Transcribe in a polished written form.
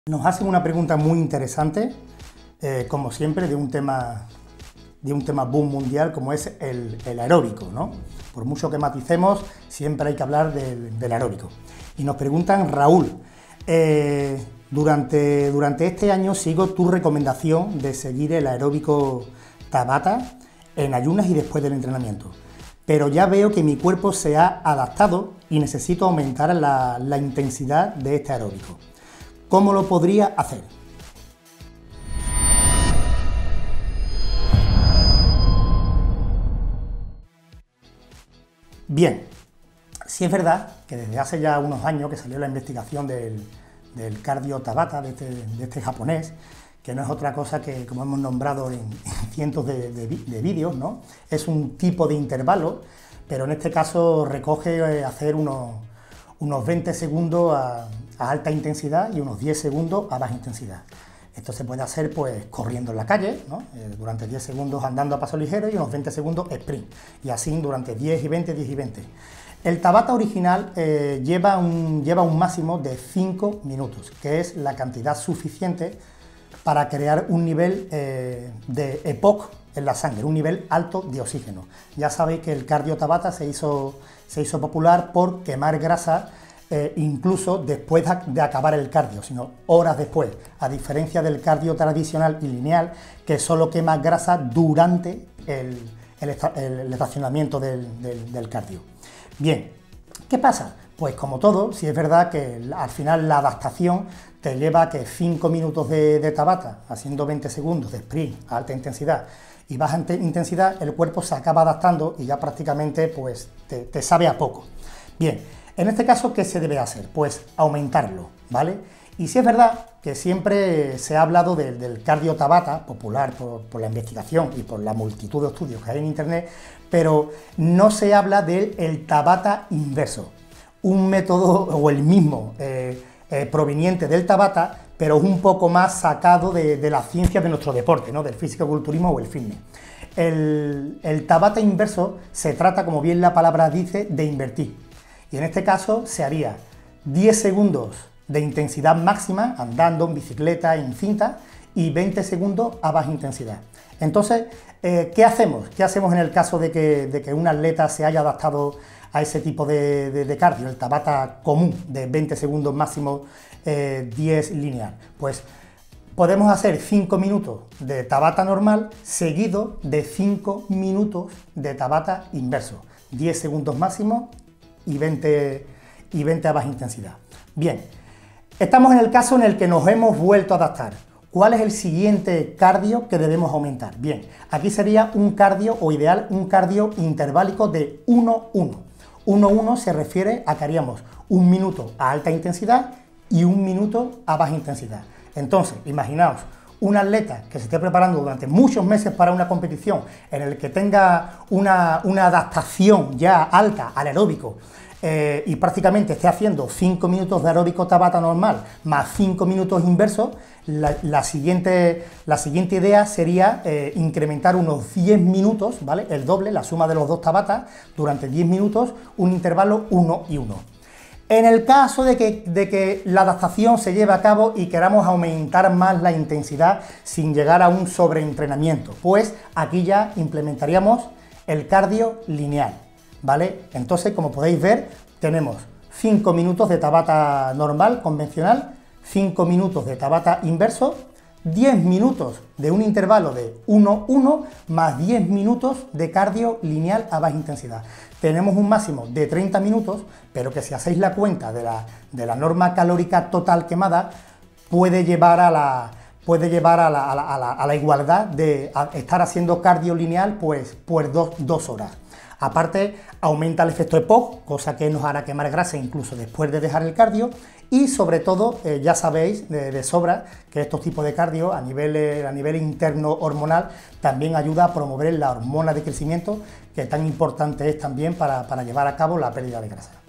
Nos hacen una pregunta muy interesante, como siempre, de un tema boom mundial como es el aeróbico, ¿no? Por mucho que maticemos, siempre hay que hablar del aeróbico. Y nos preguntan, Raúl, durante este año sigo tu recomendación de seguir el aeróbico Tabata en ayunas y después del entrenamiento, pero ya veo que mi cuerpo se ha adaptado y necesito aumentar la intensidad de este aeróbico. ¿Cómo lo podría hacer? Bien, sí es verdad que desde hace ya unos años que salió la investigación del cardio Tabata, de este japonés, que no es otra cosa que, como hemos nombrado en cientos de vídeos, ¿no? Es un tipo de intervalo, pero en este caso recoge hacer unos 20 segundos a alta intensidad y unos 10 segundos a baja intensidad. Esto se puede hacer pues corriendo en la calle, ¿no? Durante 10 segundos andando a paso ligero y unos 20 segundos sprint, y así durante 10 y 20, 10 y 20. El Tabata original lleva un máximo de 5 minutos, que es la cantidad suficiente para crear un nivel de EPOC en la sangre, un nivel alto de oxígeno. Ya sabéis que el cardio Tabata se hizo popular por quemar grasa incluso después de acabar el cardio, sino horas después, a diferencia del cardio tradicional y lineal, que solo quema grasa durante el estacionamiento del cardio. Bien, ¿qué pasa? Pues como todo, sí es verdad que al final la adaptación te lleva a que 5 minutos de Tabata, haciendo 20 segundos de sprint a alta intensidad y baja intensidad, el cuerpo se acaba adaptando y ya prácticamente pues te sabe a poco. Bien, en este caso, ¿qué se debe hacer? Pues aumentarlo, ¿vale? Y sí es verdad que siempre se ha hablado del cardio Tabata, popular por la investigación y por la multitud de estudios que hay en internet, pero no se habla del Tabata inverso, un método o el mismo proveniente del Tabata, pero un poco más sacado de la ciencia de nuestro deporte, ¿no? Del físico-culturismo o el fitness. El Tabata inverso se trata, como bien la palabra dice, de invertir. Y en este caso se haría 10 segundos de intensidad máxima, andando, en bicicleta, en cinta, y 20 segundos a baja intensidad. Entonces, ¿qué hacemos? ¿Qué hacemos en el caso de que un atleta se haya adaptado a ese tipo de cardio, el Tabata común, de 20 segundos máximo, 10 lineal? Pues podemos hacer 5 minutos de Tabata normal, seguido de 5 minutos de Tabata inverso, 10 segundos máximo y 20 a baja intensidad. Bien, estamos en el caso en el que nos hemos vuelto a adaptar. ¿Cuál es el siguiente cardio que debemos aumentar? Bien, aquí sería un cardio, o ideal, un cardio interválico de 1-1. 1-1 se refiere a que haríamos 1 minuto a alta intensidad y 1 minuto a baja intensidad. Entonces, imaginaos un atleta que se esté preparando durante muchos meses para una competición en el que tenga una adaptación ya alta al aeróbico y prácticamente esté haciendo 5 minutos de aeróbico Tabata normal más 5 minutos inversos, la siguiente idea sería incrementar unos 10 minutos, ¿vale? El doble, la suma de los dos Tabatas, durante 10 minutos, un intervalo 1 y 1. En el caso de que la adaptación se lleve a cabo y queramos aumentar más la intensidad sin llegar a un sobreentrenamiento, pues aquí ya implementaríamos el cardio lineal, ¿vale? Entonces, como podéis ver, tenemos 5 minutos de Tabata normal, convencional, 5 minutos de Tabata inverso, 10 minutos de un intervalo de 1-1 más 10 minutos de cardio lineal a baja intensidad. Tenemos un máximo de 30 minutos, pero que si hacéis la cuenta de la norma calórica total quemada, puede llevar a la igualdad de estar haciendo cardio lineal pues 2 horas. Aparte, aumenta el efecto EPOC, cosa que nos hará quemar grasa incluso después de dejar el cardio, y sobre todo, ya sabéis de sobra que estos tipos de cardio a nivel interno hormonal también ayuda a promover la hormona de crecimiento, que tan importante es también para llevar a cabo la pérdida de grasa.